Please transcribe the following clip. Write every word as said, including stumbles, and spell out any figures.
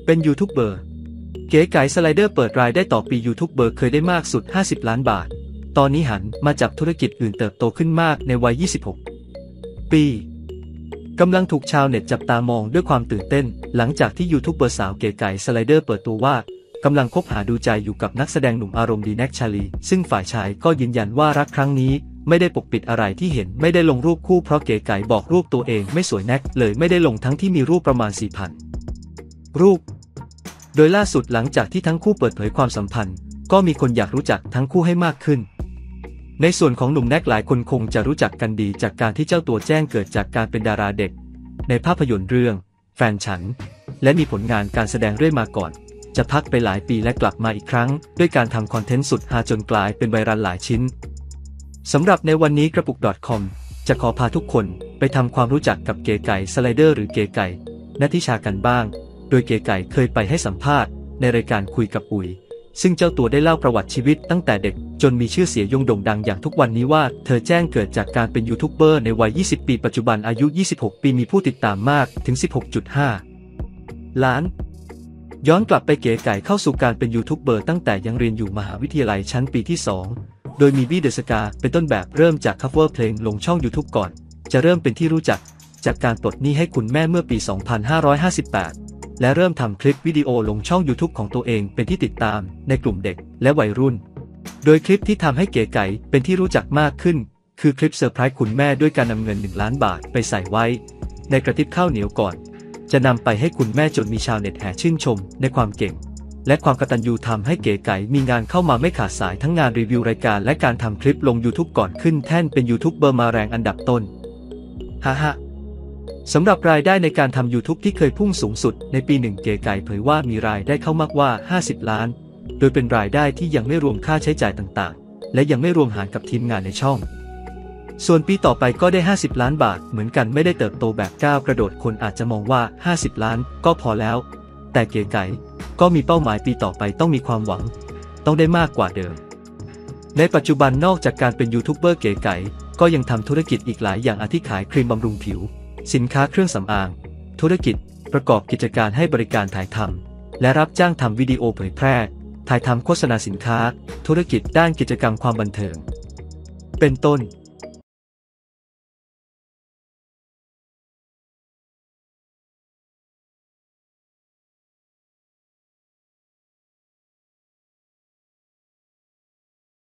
เป็นยูทูบเบอร์เก๋ไก๋สไลเดอร์เปิดรายได้ต่อปียูทูบเบอร์เคยได้มากสุดห้าสิบล้านบาทตอนนี้หันมาจับธุรกิจอื่นเติบโตขึ้นมากในวัยยี่สิบหกปีกำลังถูกชาวเน็ตจับตามองด้วยความตื่นเต้นหลังจากที่ยูทูบเบอร์สาวเก๋ไก๋สไลเดอร์เปิดตัวว่ากำลังคบหาดูใจอยู่กับนักแสดงหนุ่มอารมณ์ดีแน็กชาลีซึ่งฝ่ายชายก็ยืนยันว่ารักครั้งนี้ไม่ได้ปกปิดอะไรที่เห็นไม่ได้ลงรูปคู่เพราะเก๋ไก๋บอกรูปตัวเองไม่สวยแน็กเลยไม่ได้ลงทั้งที่มีรูปประมาณ สี่พัน รูปโดยล่าสุดหลังจากที่ทั้งคู่เปิดเผยความสัมพันธ์ก็มีคนอยากรู้จักทั้งคู่ให้มากขึ้นในส่วนของหนุ่มแน็กหลายคนคงจะรู้จักกันดีจากการที่เจ้าตัวแจ้งเกิดจากการเป็นดาราเด็กในภาพยนตร์เรื่องแฟนฉันและมีผลงานการแสดงเรื่อยมาก่อนจะพักไปหลายปีและกลับมาอีกครั้งด้วยการทำคอนเทนต์สุดฮาจนกลายเป็นไวรัลหลายชิ้นสำหรับในวันนี้กระปุก .com จะขอพาทุกคนไปทำความรู้จักกับเก๋ไก๋สไลเดอร์หรือเก๋ไก๋ณทิชากันบ้างโดยเก๋ไก๋เคยไปให้สัมภาษณ์ในรายการคุยกับอุ๋ยซึ่งเจ้าตัวได้เล่าประวัติชีวิตตั้งแต่เด็กจนมีชื่อเสียงโด่งดังอย่างทุกวันนี้ว่าเธอแจ้งเกิดจากการเป็นยูทูบเบอร์ในวัยยี่สิบปีปัจจุบันอายุยี่สิบหกปีมีผู้ติดตามมากถึง สิบหกจุดห้า ล้านย้อนกลับไปเก๋ไก๋เข้าสู่การเป็นยูทูบเบอร์ตั้งแต่ยังเรียนอยู่มหาวิทยาลัยชั้นปีที่สองโดยมีบี้เดอะสกาเป็นต้นแบบเริ่มจากคัฟเวอร์เพลงลงช่อง YouTube ก่อนจะเริ่มเป็นที่รู้จักจากการปลดหนี้ให้คุณแม่เมื่อปี สองพันห้าร้อยห้าสิบแปด และเริ่มทำคลิปวิดีโอลงช่อง YouTube ของตัวเองเป็นที่ติดตามในกลุ่มเด็กและวัยรุ่นโดยคลิปที่ทำให้เก๋ไก๋เป็นที่รู้จักมากขึ้นคือคลิปเซอร์ไพรส์คุณแม่ด้วยการนำเงินหนึ่งล้านบาทไปใส่ไว้ในกระติบข้าวเหนียวก่อนจะนำไปให้คุณแม่จนมีชาวเน็ตแห่ชื่นชมในความเก่งและความกตัญญูทำให้เก๋ไก๋มีงานเข้ามาไม่ขาดสายทั้งงานรีวิวรายการและการทำคลิปลง YouTube ก่อนขึ้นแท่นเป็นยูทูบเบอร์มาแรงอันดับต้นฮ่าฮ่าสำหรับรายได้ในการทำ YouTube ที่เคยพุ่งสูงสุดในปีหนึ่งเก๋ไก๋เผยว่ามีรายได้เข้ามากว่าห้าสิบล้านโดยเป็นรายได้ที่ยังไม่รวมค่าใช้จ่ายต่างๆและยังไม่รวมหารกับทีมงานในช่องส่วนปีต่อไปก็ได้ห้าสิบล้านบาทเหมือนกันไม่ได้เติบโตแบบก้าวกระโดดคนอาจจะมองว่าห้าสิบล้านก็พอแล้วแต่เก๋ไก๋ก็มีเป้าหมายปีต่อไปต้องมีความหวังต้องได้มากกว่าเดิมในปัจจุบันนอกจากการเป็นยูทูบเบอร์เก๋ไก๋ก็ยังทำธุรกิจอีกหลายอย่างอาทิขายครีมบำรุงผิวสินค้าเครื่องสำอางธุรกิจประกอบกิจการให้บริการถ่ายทำและรับจ้างทำวิดีโอเผยแพร่ถ่ายทำโฆษณาสินค้าธุรกิจด้านกิจกรรมความบันเทิงเป็นต้น